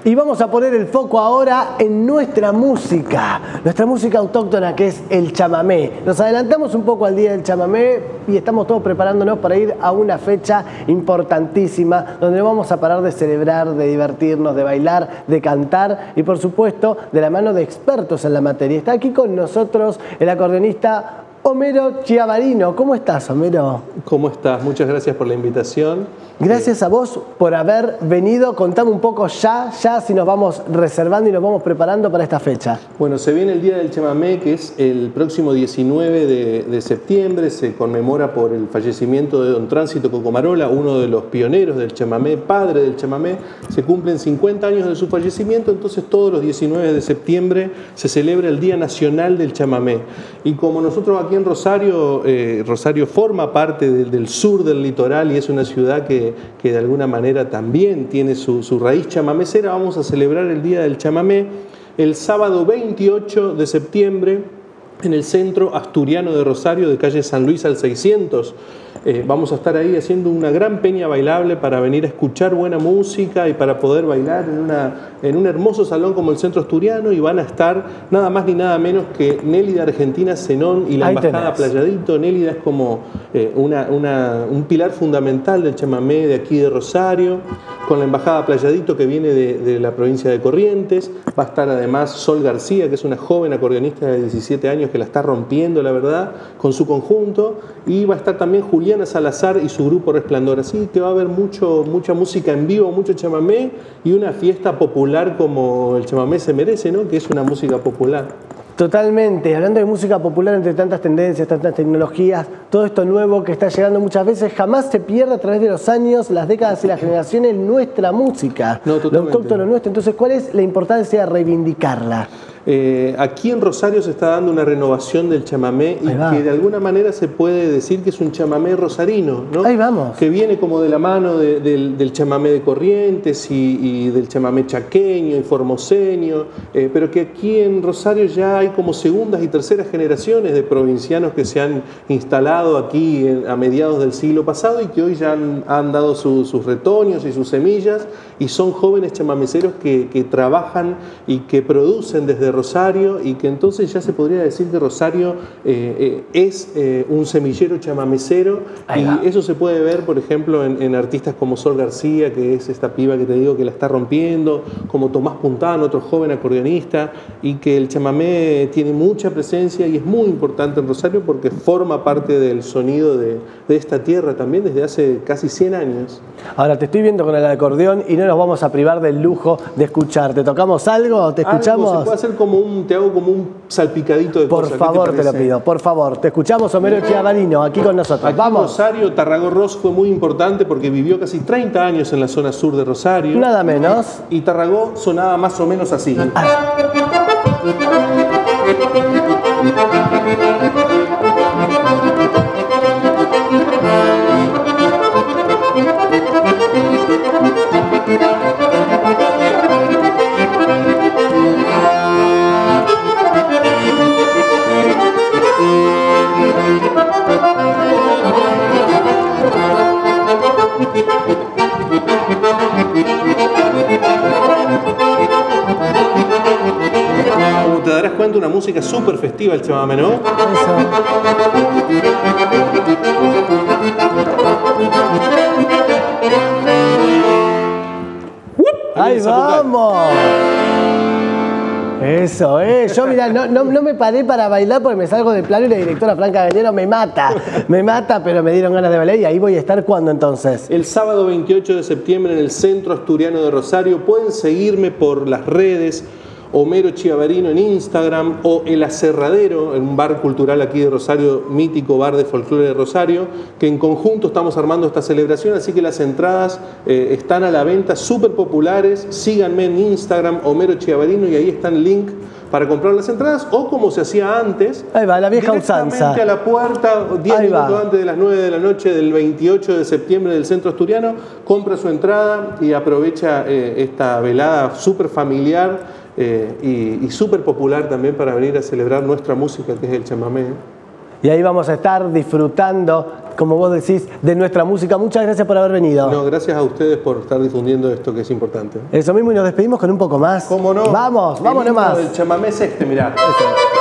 Y vamos a poner el foco ahora en nuestra música autóctona, que es el chamamé. Nos adelantamos un poco al Día del Chamamé y estamos todos preparándonos para ir a una fecha importantísima donde no vamos a parar de celebrar, de divertirnos, de bailar, de cantar y por supuesto de la mano de expertos en la materia. Está aquí con nosotros el acordeonista Homero Chiavarino. ¿Cómo estás, Homero? ¿Cómo estás? Muchas gracias por la invitación. Gracias a vos por haber venido. Contame un poco ya si nos vamos reservando y nos vamos preparando para esta fecha. Bueno, se viene el Día del Chamamé, que es el próximo 19 de septiembre. Se conmemora por el fallecimiento de don Tránsito Cocomarola, uno de los pioneros del chamamé, padre del chamamé. Se cumplen 50 años de su fallecimiento, entonces todos los 19 de septiembre se celebra el Día Nacional del Chamamé. Y como nosotros aquí en Rosario, Rosario forma parte del sur del litoral y es una ciudad que de alguna manera también tiene su raíz chamamecera, vamos a celebrar el Día del Chamamé el sábado 28 de septiembre en el Centro Asturiano de Rosario, de calle San Luis al 600. Vamos a estar ahí haciendo una gran peña bailable para venir a escuchar buena música y para poder bailar en un hermoso salón como el Centro Asturiano, y van a estar nada más ni nada menos que Nélida Argentina Zenón y la Embajada Playadito. Nélida es como un pilar fundamental del chamamé de aquí de Rosario, con la Embajada Playadito que viene de la provincia de Corrientes. Va a estar además Sol García, que es una joven acordeonista de 17 años que la está rompiendo, la verdad, con su conjunto, y va a estar también Juliana Salazar y su grupo Resplandor. Así que va a haber mucha música en vivo, mucho chamamé y una fiesta popular como el chamamé se merece, ¿no? Que es una música popular. Totalmente. Hablando de música popular, entre tantas tendencias, tantas tecnologías, todo esto nuevo que está llegando muchas veces, jamás se pierde a través de los años, las décadas y las generaciones nuestra música, no, lo autóctono nuestro. Entonces, ¿cuál es la importancia de reivindicarla? Aquí en Rosario se está dando una renovación del chamamé y que de alguna manera se puede decir que es un chamamé rosarino, ¿no? Ahí vamos. Que viene como de la mano del chamamé de Corrientes y del chamamé chaqueño y formoseño, pero que aquí en Rosario ya hay como segundas y terceras generaciones de provincianos que se han instalado aquí a mediados del siglo pasado y que hoy ya han dado sus retoños y sus semillas, y son jóvenes chamameceros que trabajan y que producen desde Rosario, y que entonces ya se podría decir que Rosario es un semillero chamamecero. Y eso se puede ver, por ejemplo, en artistas como Sol García, que es esta piba que te digo que la está rompiendo, como Tomás Puntán, otro joven acordeonista, y que el chamamé tiene mucha presencia y es muy importante en Rosario porque forma parte del sonido de esta tierra también desde hace casi 100 años. Ahora te estoy viendo con el acordeón y no nos vamos a privar del lujo de escuchar. ¿Te tocamos algo? ¿Te escuchamos? Se puede hacer te hago como un salpicadito de cosas. Por favor, te lo pido, por favor. Te escuchamos, Homero Chiavarino, aquí con nosotros. Aquí vamos. En Rosario, Tarragó Ross fue muy importante porque vivió casi 30 años en la zona sur de Rosario. Nada menos. Y Tarragó sonaba más o menos así. Como te darás cuenta, una música súper festiva el chamamé, ¿no? ¡Ahí vamos! Eso, yo mira, no me paré para bailar porque me salgo de plano y la directora Franca Gañero me mata, pero me dieron ganas de bailar y ahí voy a estar. ¿Cuándo entonces? El sábado 28 de septiembre en el Centro Asturiano de Rosario. Pueden seguirme por las redes, Homero Chiavarino en Instagram, o El Aserradero, un bar cultural aquí de Rosario, mítico bar de folclore de Rosario, que en conjunto estamos armando esta celebración, así que las entradas están a la venta, súper populares. Síganme en Instagram, Homero Chiavarino, y ahí está el link para comprar las entradas, o como se hacía antes, ahí va, la vieja usanza, a la puerta, 10 minutos antes de las 9 de la noche del 28 de septiembre del Centro Asturiano, compra su entrada y aprovecha esta velada súper familiar y súper popular también para venir a celebrar nuestra música, que es el chamamé. Y ahí vamos a estar disfrutando como vos decís, de nuestra música. Muchas gracias por haber venido. No, gracias a ustedes por estar difundiendo esto que es importante. Eso mismo, y nos despedimos con un poco más. ¿Cómo no? Vamos, vamos nomás. El chamamé es este, mirá.